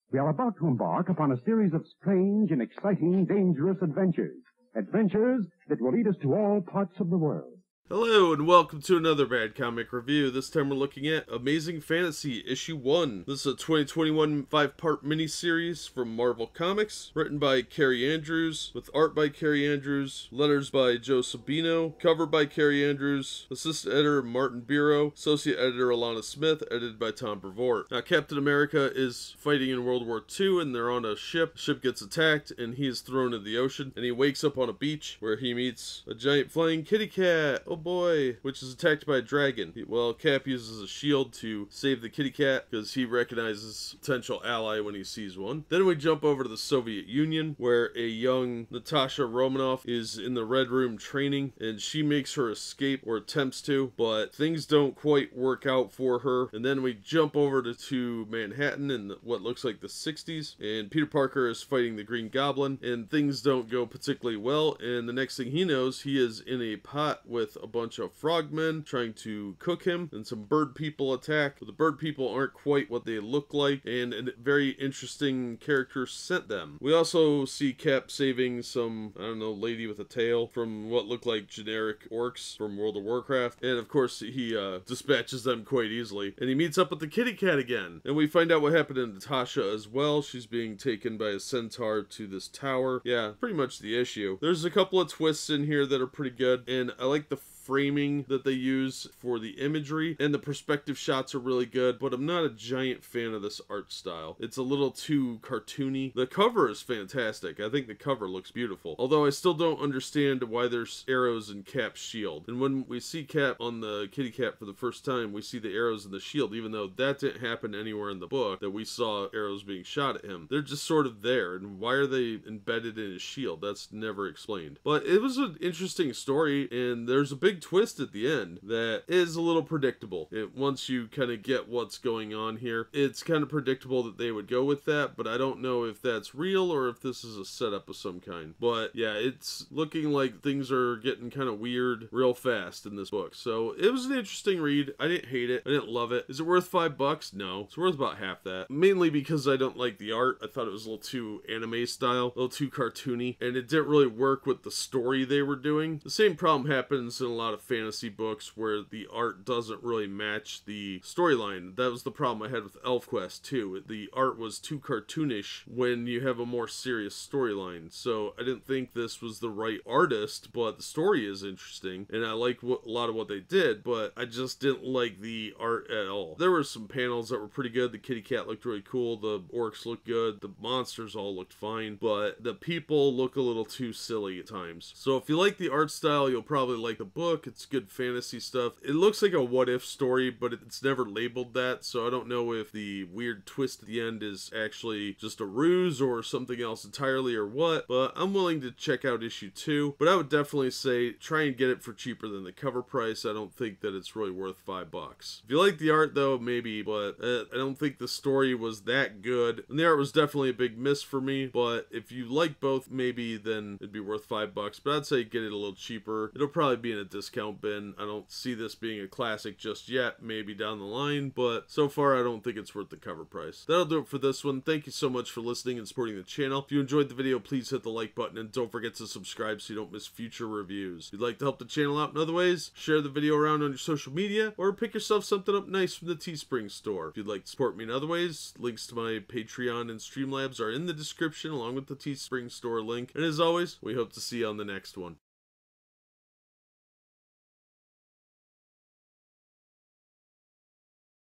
We are about to embark upon a series of strange and exciting, dangerous adventures. Adventures that will lead us to all parts of the world. Hello and welcome to another Bad Comic Review. This time we're looking at Amazing Fantasy Issue 1. This is a 2021 5-part miniseries from Marvel Comics, written by Kaare Andrews, with art by Kaare Andrews, letters by Joe Sabino, cover by Kaare Andrews, assistant editor Martin Biro, associate editor Alana Smith, edited by Tom Brevoort. Now, Captain America is fighting in World War II and they're on a ship. The ship gets attacked and he is thrown into the ocean, and he wakes up on a beach where he meets a giant flying kitty cat. Oh boy, which is attacked by a dragon. Well, Cap uses a shield to save the kitty cat because he recognizes a potential ally when he sees one. Then we jump over to the Soviet Union, where a young Natasha Romanoff is in the Red Room training, and she makes her escape, or attempts to, but things don't quite work out for her. And then we jump over to Manhattan in what looks like the 60s, and Peter Parker is fighting the Green Goblin, and things don't go particularly well, and the next thing he knows, he is in a pot with a bunch of frogmen trying to cook him, and some bird people attack, but the bird people aren't quite what they look like, and a very interesting character sent them. We also see Cap saving some, I don't know, lady with a tail from what look like generic orcs from World of Warcraft, and of course he dispatches them quite easily, and he meets up with the kitty cat again, and we find out what happened to Natasha as well. She's being taken by a centaur to this tower. Yeah, pretty much the issue. There's a couple of twists in here that are pretty good, and I like the framing that they use for the imagery, and the perspective shots are really good, but I'm not a giant fan of this art style. It's a little too cartoony. The cover is fantastic. I think the cover looks beautiful, although I still don't understand why there's arrows in Cap's shield. And when we see Cap on the kitty cat for the first time, we see the arrows in the shield, even though that didn't happen anywhere in the book that we saw arrows being shot at him. They're just sort of there, and why are they embedded in his shield? That's never explained. But it was an interesting story, and there's a big twist at the end that is a little predictable. Once you kind of get what's going on here, it's kind of predictable that they would go with that, but I don't know if that's real or if this is a setup of some kind. But yeah, it's looking like things are getting kind of weird real fast in this book. So it was an interesting read. I didn't hate it. I didn't love it. Is it worth $5? No. It's worth about half that. Mainly because I don't like the art. I thought it was a little too anime style, a little too cartoony, and it didn't really work with the story they were doing. The same problem happens in a lot of fantasy books where the art doesn't really match the storyline. That was the problem I had with ElfQuest too. The art was too cartoonish when you have a more serious storyline. So I didn't think this was the right artist, but the story is interesting and I like a lot of what they did, but I just didn't like the art at all. There were some panels that were pretty good. The kitty cat looked really cool. The orcs looked good. The monsters all looked fine, but the people look a little too silly at times. So if you like the art style, you'll probably like the book. It's good fantasy stuff. It looks like a what-if story, but it's never labeled that, so I don't know if the weird twist at the end is actually just a ruse or something else entirely or what, but I'm willing to check out issue 2. But I would definitely say try and get it for cheaper than the cover price. I don't think that it's really worth $5. If you like the art though, maybe, but I don't think the story was that good, and the art was definitely a big miss for me. But if you like both, maybe then it'd be worth $5, but I'd say get it a little cheaper. It'll probably be in a discount bin. I don't see this being a classic just yet, maybe down the line, but so far I don't think it's worth the cover price. That'll do it for this one. Thank you so much for listening and supporting the channel. If you enjoyed the video, please hit the like button and don't forget to subscribe so you don't miss future reviews. If you'd like to help the channel out in other ways, share the video around on your social media or pick yourself something up nice from the Teespring store. If you'd like to support me in other ways, links to my Patreon and Streamlabs are in the description along with the Teespring store link. And as always, we hope to see you on the next one.